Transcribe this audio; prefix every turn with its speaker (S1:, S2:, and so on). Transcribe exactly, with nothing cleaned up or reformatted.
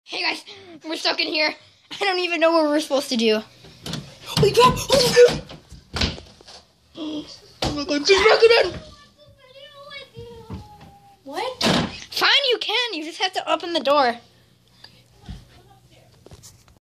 S1: Hey guys, we're stuck in here. I don't even know what we're supposed to do.
S2: Holy crap! Oh my god, she's back again!
S1: What? Fine, you can. You just have to open the door.